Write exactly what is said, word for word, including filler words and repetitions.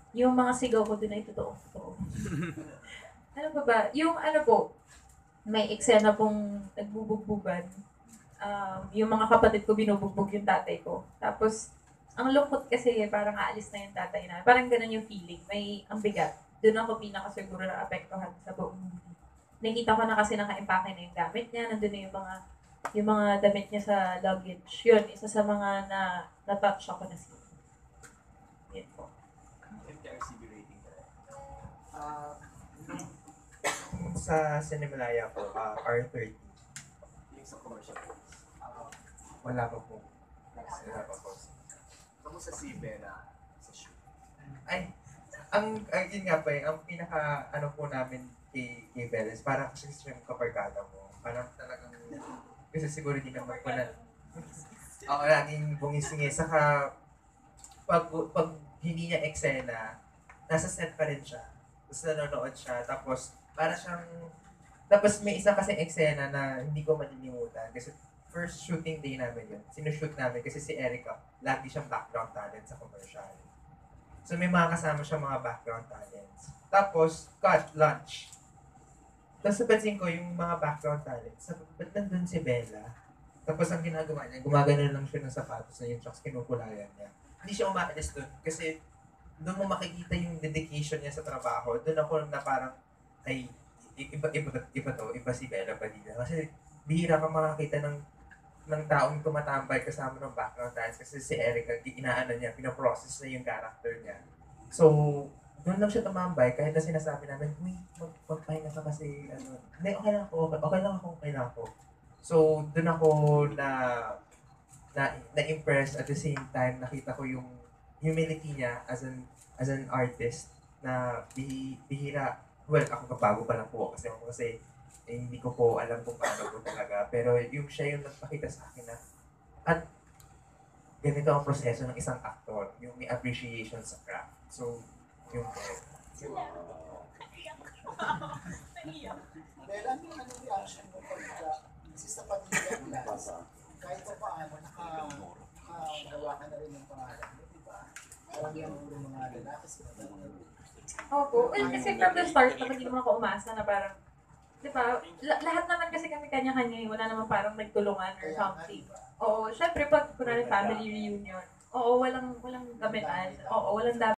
Yung mga sigaw ko dun ay totoo, totoo. Ano pa ba? Yung ano po, may eksena pong nagbubugbugan. Um, yung mga kapatid ko binubugbog yung tatay ko. Tapos, ang lungkot kasi parang aalis na yung tatay na. Parang ganun yung feeling. May ang bigat. Doon ako pinakasiguro na apektuhan sa buong movie. Nakita ko na kasi naka-impake na yung gamit niya. Nandun na yung mga yung mga damit niya sa luggage. Yun, isa sa mga na na-touch ako na scene. Yun po. M T R C B rating ka. Ah, sa Cinemalaya po, ah, R thirty. Yung sa commercial. Ah, wala pa po. Wala pa po. Kamusta si Bella sa shoot? Ay, ang, ang yun nga pa eh, ang pinaka ano po namin kay, kay Beles, parang kasi yung kaparkada mo. Parang talagang, kasi siguro di naman po na, ako laging bungisingis. Saka, pag, pag hindi niya eksena, nasa set pa rin siya. Tapos nanonood siya. Tapos, para siyang, tapos may isa kasi eksena na hindi ko malilimutan. Kasi first shooting day namin yun. Sinushoot namin kasi si Erica, lagi siyang background talent sa commercial. So may mga kasama siyang mga background talents. Tapos, cut, lunch. Tapos napansin ko yung mga background talents, sabi ko, ba't nandun si Bella? Tapos ang ginagawa niya, gumagano lang siya ng sapatos na yun, tsaka kinukulayan niya. Hindi siya umaalis dun kasi doon mo makikita yung dedication niya sa trabaho. Doon ako na parang, ay, i- iba, iba, iba to, iba si Bella Padilla. Kasi bihira ka makakita ng ng taong tumatambay kasama ng background talents kasi si Erica, inaano niya, pinoprocess na yung character niya. So, doon lang siya tumambay kahit na sinasabi namin, uy, mag magpahinga ka kasi, ano, hindi, okay lang ako, okay, okay lang ako, okay lang ako. So, doon ako na, na, na-impress at the same time, nakita ko yung humility niya as an, as an artist na bihi, bihira, well, ako kabago pa lang po kasi ako kasi eh, hindi ko po alam kung paano po talaga. Pero yung siya yung nagpakita sa akin na at ganito ang proseso ng isang aktor, yung may appreciation sa craft. So, yung po. Bella, anong reaction mo pagka si sa Padilla Class? Kahit pa paano, naka, nakagawa ka na rin ng pangalan mo, di ba? Alam mo yung mga lalaki sila talaga. Opo. Well, kasi from the start, naman hindi naman ako umasa na parang, di ba, la- lahat naman kasi kami kanya-kanya, eh. Wala naman parang nagtulungan or Kaya nga, something. di ba? Oo, syempre pag kunwari family reunion, oo, walang walang gamitan. Oo, walang